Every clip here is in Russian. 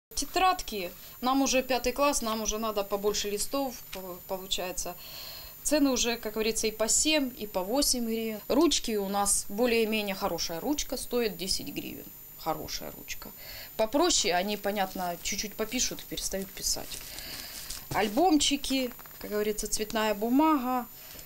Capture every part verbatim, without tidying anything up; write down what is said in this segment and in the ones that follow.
Тетрадки, нам уже пятый класс, нам уже надо побольше листов, получается. Цены уже, как говорится, и по семь, и по восемь гривен. Ручки у нас более-менее хорошая ручка, стоит десять гривен. Хорошая ручка. Попроще, они, понятно, чуть-чуть попишут и перестают писать. Альбомчики, как говорится, цветная бумага.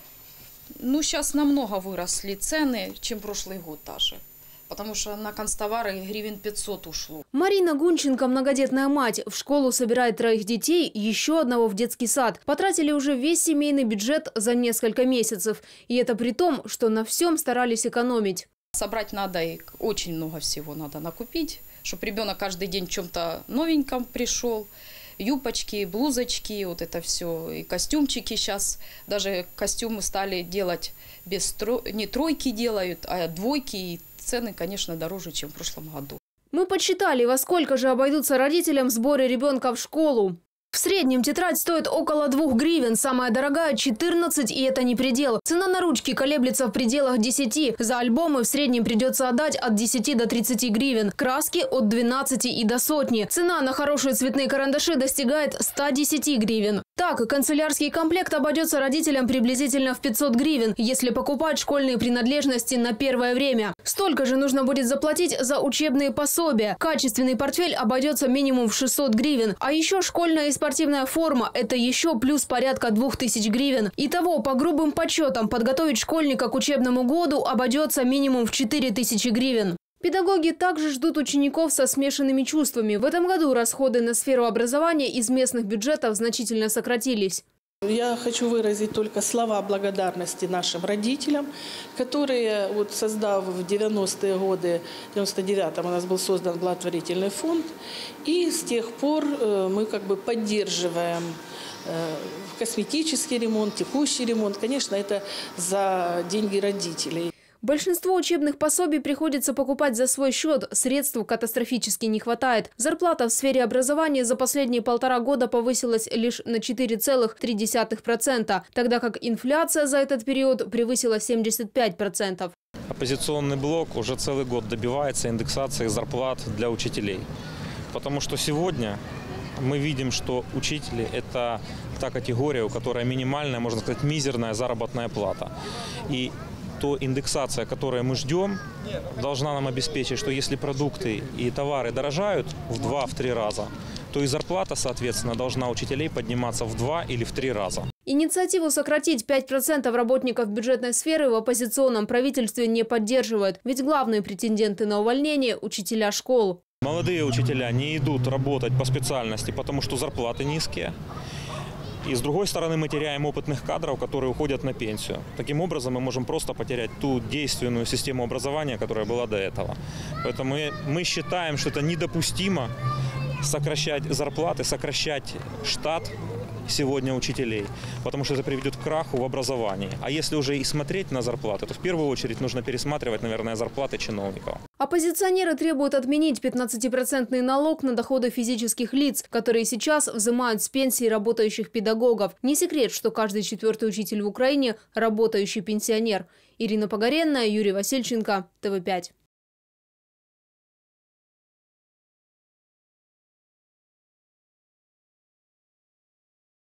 Ну, сейчас намного выросли цены, чем прошлый год даже. Потому что на канцтовары гривен пятьсот ушло. Марина Гунченко, многодетная мать, в школу собирает троих детей, еще одного в детский сад. Потратили уже весь семейный бюджет за несколько месяцев. И это при том, что на всем старались экономить. Собрать надо, и очень много всего надо накупить, чтобы ребенок каждый день в чем-то новеньком пришел. Юбочки, блузочки, вот это все, и костюмчики сейчас. Даже костюмы стали делать без тро... не тройки делают, а двойки. И цены, конечно, дороже, чем в прошлом году. Мы подсчитали, во сколько же обойдутся родителям сборы ребенка в школу. В среднем тетрадь стоит около двух гривен, самая дорогая – четырнадцать, и это не предел. Цена на ручки колеблется в пределах десяти. За альбомы в среднем придется отдать от десяти до тридцати гривен. Краски – от двенадцати и до сотни. Цена на хорошие цветные карандаши достигает ста десяти гривен. Так, канцелярский комплект обойдется родителям приблизительно в пятьсот гривен, если покупать школьные принадлежности на первое время. Столько же нужно будет заплатить за учебные пособия. Качественный портфель обойдется минимум в шестьсот гривен. А еще школьная и спортивная форма – это еще плюс порядка двух тысяч гривен. Итого, по грубым подсчетам, подготовить школьника к учебному году обойдется минимум в четыре тысячи гривен. Педагоги также ждут учеников со смешанными чувствами. В этом году расходы на сферу образования из местных бюджетов значительно сократились. Я хочу выразить только слова благодарности нашим родителям, которые, вот, создав в девяностые годы, в девяносто девятом у нас был создан благотворительный фонд, и с тех пор мы как бы поддерживаем косметический ремонт, текущий ремонт. Конечно, это за деньги родителей. Большинство учебных пособий приходится покупать за свой счет, средств катастрофически не хватает. Зарплата в сфере образования за последние полтора года повысилась лишь на четыре целых три десятых процента, тогда как инфляция за этот период превысила семьдесят пять процентов. Оппозиционный блок уже целый год добивается индексации зарплат для учителей, потому что сегодня мы видим, что учители – это та категория, у которой минимальная, можно сказать, мизерная заработная плата. И то индексация, которую мы ждем, должна нам обеспечить, что если продукты и товары дорожают в два-три раза, то и зарплата, соответственно, должна учителей подниматься в два или в три раза. Инициативу сократить пять процентов работников бюджетной сферы в оппозиционном правительстве не поддерживают, ведь главные претенденты на увольнение – учителя школ. Молодые учителя не идут работать по специальности, потому что зарплаты низкие. И с другой стороны, мы теряем опытных кадров, которые уходят на пенсию. Таким образом, мы можем просто потерять ту действенную систему образования, которая была до этого. Поэтому мы, мы считаем, что это недопустимо сокращать зарплаты, сокращать штат сегодня учителей, потому что это приведет к краху в образовании. А если уже и смотреть на зарплаты, то в первую очередь нужно пересматривать, наверное, зарплаты чиновников. Оппозиционеры требуют отменить пятнадцатипроцентный налог на доходы физических лиц, которые сейчас взимают с пенсии работающих педагогов. Не секрет, что каждый четвертый учитель в Украине – работающий пенсионер. Ирина Погоренная, Юрий Васильченко, тэ вэ пять.